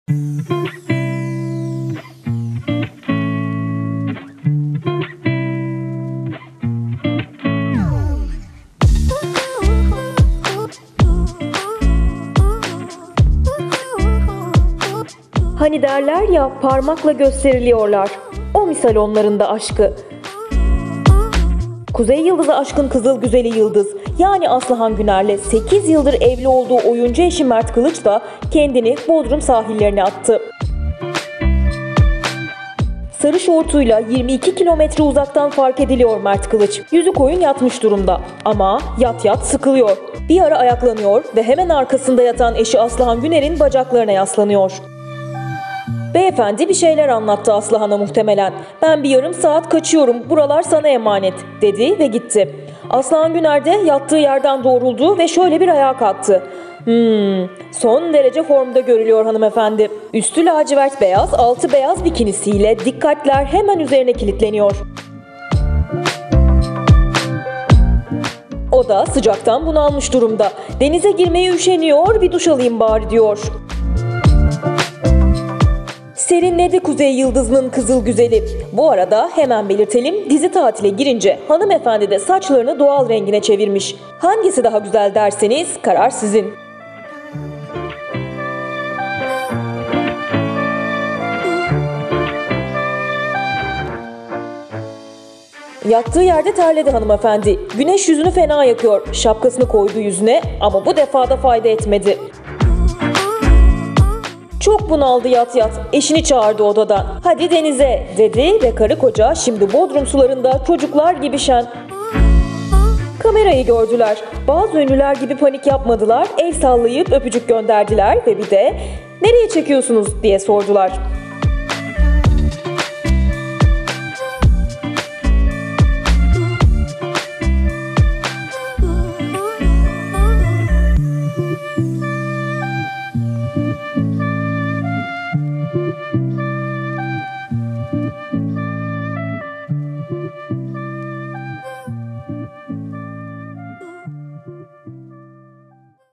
Hani derler ya, parmakla gösteriliyorlar. O misal onların da aşkı. Kuzey Yıldız'a aşkın kızıl güzeli Yıldız, yani Aslıhan Güner'le 8 yıldır evli olduğu oyuncu eşi Mert Kılıç da kendini Bodrum sahillerine attı. Sarı şortuyla 22 kilometre uzaktan fark ediliyor Mert Kılıç. Yüzü koyun yatmış durumda ama yat sıkılıyor. Bir ara ayaklanıyor ve hemen arkasında yatan eşi Aslıhan Güner'in bacaklarına yaslanıyor. Beyefendi bir şeyler anlattı Aslıhan'a muhtemelen. "Ben bir yarım saat kaçıyorum, buralar sana emanet," dedi ve gitti. Aslıhan Güner de yattığı yerden doğruldu ve şöyle bir ayağa kalktı. Son derece formda görülüyor hanımefendi. Üstü lacivert beyaz, altı beyaz bikinisiyle dikkatler hemen üzerine kilitleniyor. O da sıcaktan bunalmış durumda. Denize girmeye üşeniyor, bir duş alayım bari diyor. Serinledi Kuzey Yıldızı'nın kızıl güzeli. Bu arada hemen belirtelim, dizi tatile girince hanımefendi de saçlarını doğal rengine çevirmiş. Hangisi daha güzel derseniz karar sizin. Yattığı yerde terledi hanımefendi. Güneş yüzünü fena yakıyor. Şapkasını koydu yüzüne ama bu defa da fayda etmedi. Çok bunaldı yat. Eşini çağırdı odadan. "Hadi denize," dedi ve karı koca şimdi Bodrum sularında çocuklar gibi şen. Kamerayı gördüler. Bazı ünlüler gibi panik yapmadılar. El sallayıp öpücük gönderdiler ve bir de "Nereye çekiyorsunuz?" diye sordular.